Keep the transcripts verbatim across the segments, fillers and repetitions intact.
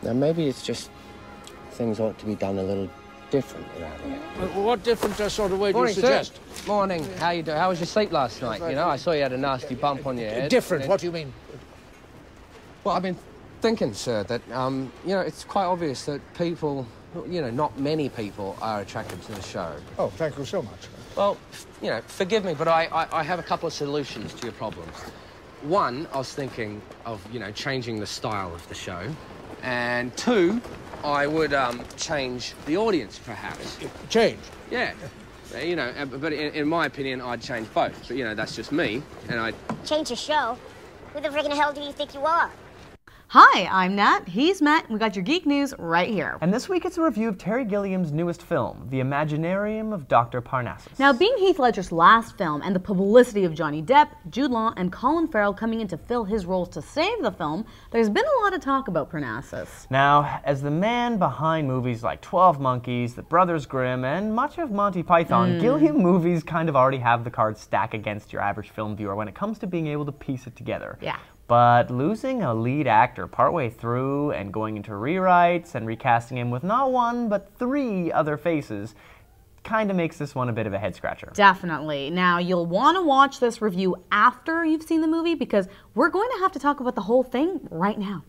Now, maybe it's just things ought to be done a little different around here. What different uh, sort of way do you Morning, suggest? Sir. Morning. How you doing? How was your sleep last night? You know, I saw you had a nasty bump on your head. Different? What do you mean? Well, I've been thinking, sir, that, um, you know, it's quite obvious that people, you know, not many people are attracted to the show. Oh, thank you so much. Well, you know, forgive me, but I, I, I have a couple of solutions to your problems. One, I was thinking of, you know, changing the style of the show. And two, I would um, change the audience, perhaps. Change? Yeah. You know, but in, in my opinion, I'd change both. But, you know, that's just me, and I'd... Change the show? Who the friggin' hell do you think you are? Hi, I'm Nat, he's Matt, and we got your geek news right here. And this week it's a review of Terry Gilliam's newest film, The Imaginarium of Doctor Parnassus. Now, being Heath Ledger's last film and the publicity of Johnny Depp, Jude Law, and Colin Farrell coming in to fill his roles to save the film, there's been a lot of talk about Parnassus. Now, as the man behind movies like twelve Monkeys, The Brothers Grimm, and much of Monty Python, mm. Gilliam movies kind of already have the cards stacked against your average film viewer when it comes to being able to piece it together. Yeah. But losing a lead actor partway through and going into rewrites and recasting him with not one, but three other faces kind of makes this one a bit of a head-scratcher. Definitely. Now, you'll want to watch this review after you've seen the movie because we're going to have to talk about the whole thing right now.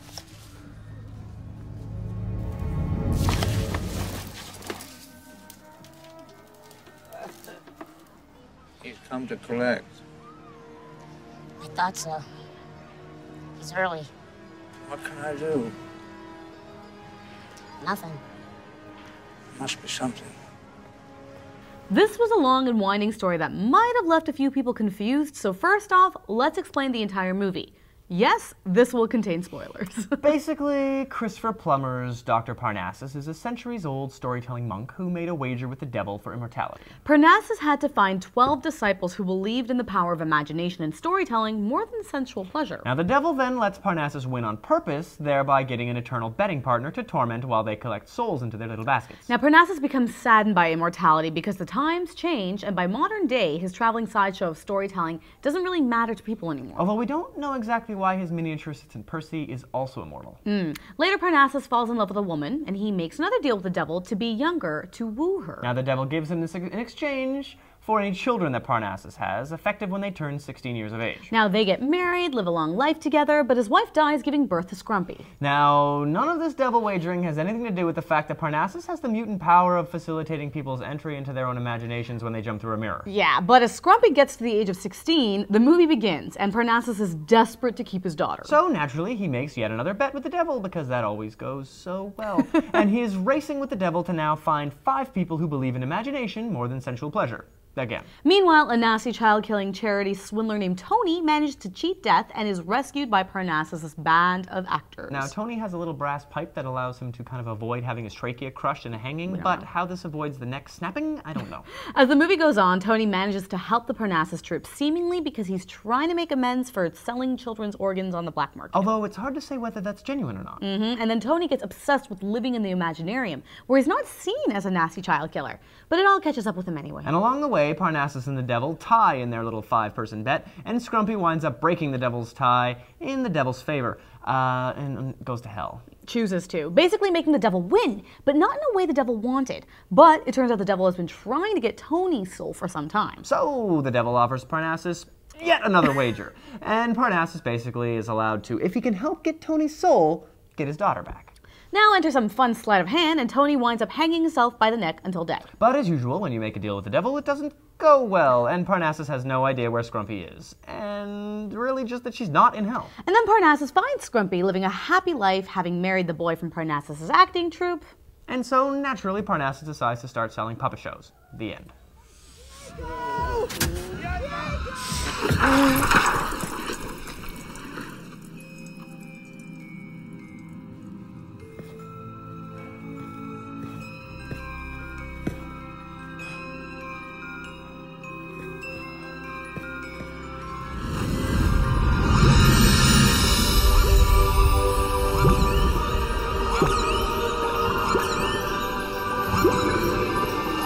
He's come to collect. I thought so. He's early. What can I do? Nothing. Must be something. This was a long and winding story that might have left a few people confused, so first off, let's explain the entire movie. Yes, this will contain spoilers. Basically, Christopher Plummer's Doctor Parnassus is a centuries-old storytelling monk who made a wager with the devil for immortality. Parnassus had to find twelve disciples who believed in the power of imagination and storytelling more than sensual pleasure. Now, the devil then lets Parnassus win on purpose, thereby getting an eternal betting partner to torment while they collect souls into their little baskets. Now, Parnassus becomes saddened by immortality because the times change, and by modern day, his traveling sideshow of storytelling doesn't really matter to people anymore. Although we don't know exactly why his miniature assistant Percy is also immortal. Mm. Later, Parnassus falls in love with a woman, and he makes another deal with the devil to be younger, to woo her. Now, the devil gives him this in exchange for any children that Parnassus has, effective when they turn sixteen years of age. Now, they get married, live a long life together, but his wife dies giving birth to Scrumpy. Now, none of this devil wagering has anything to do with the fact that Parnassus has the mutant power of facilitating people's entry into their own imaginations when they jump through a mirror. Yeah, but as Scrumpy gets to the age of sixteen, the movie begins, and Parnassus is desperate to keep his daughter. So, naturally, he makes yet another bet with the devil, because that always goes so well. And he is racing with the devil to now find five people who believe in imagination more than sensual pleasure. Again. Meanwhile, a nasty child-killing charity swindler named Tony manages to cheat death and is rescued by Parnassus' band of actors. Now, Tony has a little brass pipe that allows him to kind of avoid having his trachea crushed in a hanging, but know. how this avoids the neck snapping, I don't know. As the movie goes on, Tony manages to help the Parnassus troops, seemingly because he's trying to make amends for selling children's organs on the black market. Although it's hard to say whether that's genuine or not. Mm-hmm. And then Tony gets obsessed with living in the Imaginarium, where he's not seen as a nasty child killer, but it all catches up with him anyway. And along the way, Parnassus and the devil tie in their little five-person bet, and Scrumpy winds up breaking the devil's tie in the devil's favor, uh, and, and goes to hell. Chooses to, basically making the devil win, but not in a way the devil wanted. But it turns out the devil has been trying to get Tony's soul for some time. So the devil offers Parnassus yet another wager, and Parnassus basically is allowed to, if he can help get Tony's soul, get his daughter back. Now enter some fun sleight of hand, and Tony winds up hanging himself by the neck until dead. But as usual, when you make a deal with the devil, it doesn't go well, and Parnassus has no idea where Scrumpy is. And really just that she's not in hell. And then Parnassus finds Scrumpy living a happy life, having married the boy from Parnassus' acting troupe. And so, naturally, Parnassus decides to start selling puppet shows. The end.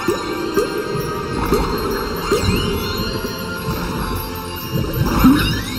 Huh?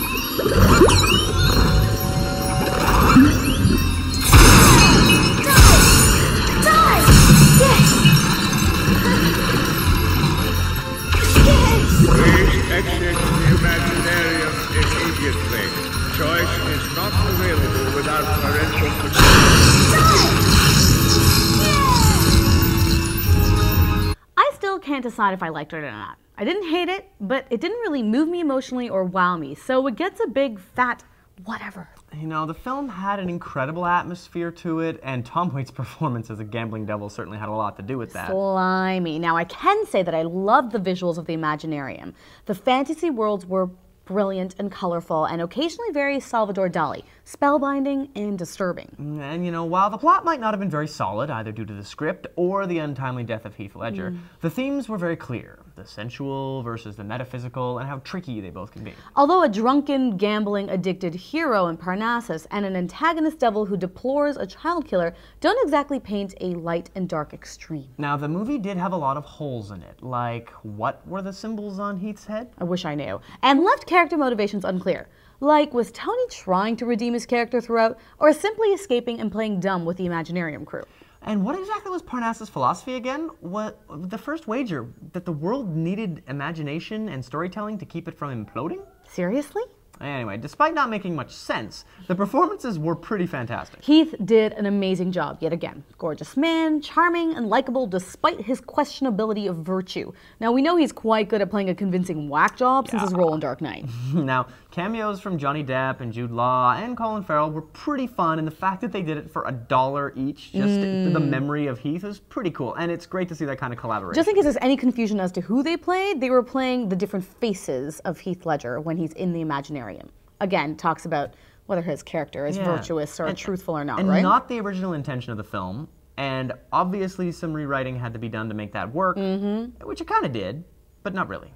I still can't decide if I liked it or not. I didn't hate it, but it didn't really move me emotionally or wow me, so it gets a big fat whatever. You know, the film had an incredible atmosphere to it, and Tom Waits' performance as a gambling devil certainly had a lot to do with that. Slimy. Now, I can say that I loved the visuals of the Imaginarium. The fantasy worlds were brilliant and colorful, and occasionally very Salvador Dali, spellbinding and disturbing. And, you know, while the plot might not have been very solid, either due to the script or the untimely death of Heath Ledger, mm. the themes were very clear. The sensual versus the metaphysical, and how tricky they both can be. Although a drunken, gambling, addicted hero in Parnassus and an antagonist devil who deplores a child killer don't exactly paint a light and dark extreme. Now, the movie did have a lot of holes in it, like what were the symbols on Heath's head? I wish I knew. And left character motivations unclear. Like, was Tony trying to redeem his character throughout, or simply escaping and playing dumb with the Imaginarium crew? And what exactly was Parnassus' philosophy again? What, the first wager, that the world needed imagination and storytelling to keep it from imploding? Seriously? Anyway, despite not making much sense, the performances were pretty fantastic. Heath did an amazing job, yet again. Gorgeous man, charming and likable despite his questionability of virtue. Now, we know he's quite good at playing a convincing whack job since yeah. his role in Dark Knight. Now, cameos from Johnny Depp and Jude Law and Colin Farrell were pretty fun, and the fact that they did it for a dollar each, just mm. the memory of Heath, is pretty cool, and it's great to see that kind of collaboration. Just in case there's any confusion as to who they played, they were playing the different faces of Heath Ledger when he's in the Imaginarium. Again, talks about whether his character is yeah. virtuous or and, truthful or not, and right? And not the original intention of the film, and obviously some rewriting had to be done to make that work, mm-hmm. which it kind of did, but not really.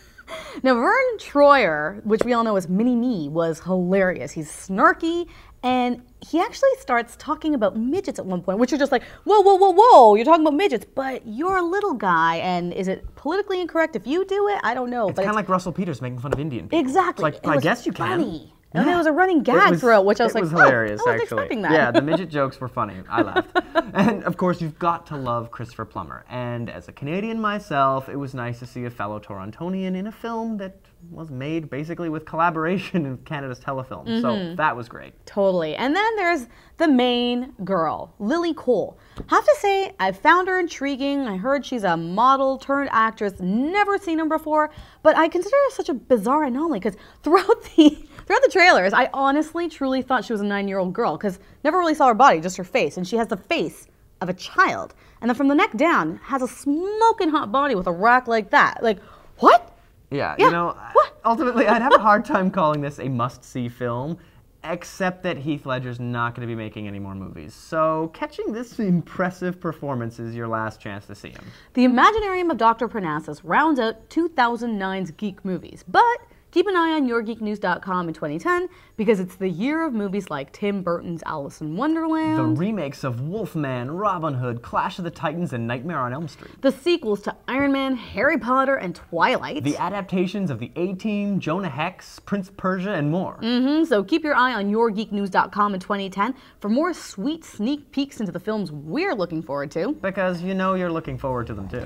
Now, Vern Troyer, which we all know as Mini-Me, was hilarious. He's snarky, and he actually starts talking about midgets at one point, which are just like, whoa, whoa, whoa, whoa, you're talking about midgets, but you're a little guy, and is it politically incorrect if you do it? I don't know. It's kind of like Russell Peters making fun of Indian people. Exactly. It's like, I guess you can. Funny. And yeah. there was a running gag was, throughout, which I was like, was hilarious, oh, I wasn't actually. expecting that. Yeah, the midget jokes were funny. I laughed. And, of course, you've got to love Christopher Plummer. And as a Canadian myself, it was nice to see a fellow Torontonian in a film that was made basically with collaboration in Canada's telefilm. Mm-hmm. So that was great. Totally. And then there's the main girl, Lily Cole. Have to say, I found her intriguing. I heard she's a model turned actress. Never seen her before. But I consider her such a bizarre anomaly because throughout the... Throughout the trailers, I honestly, truly thought she was a nine-year-old girl because never really saw her body, just her face. And she has the face of a child. And then from the neck down, has a smoking hot body with a rack like that. Like, what? Yeah, yeah. you know, what? Ultimately, I'd have a hard time calling this a must-see film, except that Heath Ledger's not going to be making any more movies. So catching this impressive performance is your last chance to see him. The Imaginarium of Doctor Parnassus rounds out two thousand nine's geek movies, but keep an eye on your geek news dot com in twenty ten because it's the year of movies like Tim Burton's Alice in Wonderland, the remakes of Wolfman, Robin Hood, Clash of the Titans, and Nightmare on Elm Street, the sequels to Iron Man, Harry Potter, and Twilight, the adaptations of The A-Team, Jonah Hex, Prince of Persia, and more. Mm-hmm, so keep your eye on your geek news dot com in twenty ten for more sweet sneak peeks into the films we're looking forward to. Because you know you're looking forward to them too.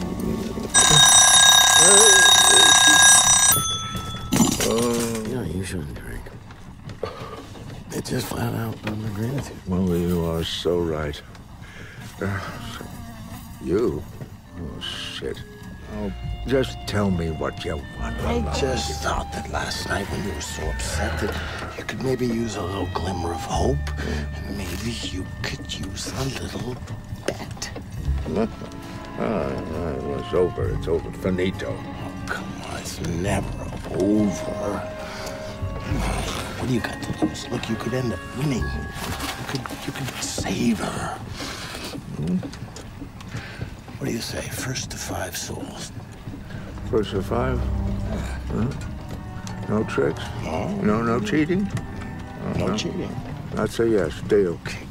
Uh, no, you shouldn't drink. It just flat out doesn't agree with you. Well, you are so right. Uh, you? Oh, shit. Oh, just tell me what you want. I just thought that last night when you were so upset that you could maybe use a little glimmer of hope, and maybe you could use a little bet. Ah, well, it's over. It's over. Finito. Oh, come on. It's never over. What do you got to lose? Look, you could end up winning. You could, you could save her. Hmm? What do you say? First to five souls. First to five? Huh? No tricks? No. No, no cheating? No, no cheating. That's a yes. Deal. Okay.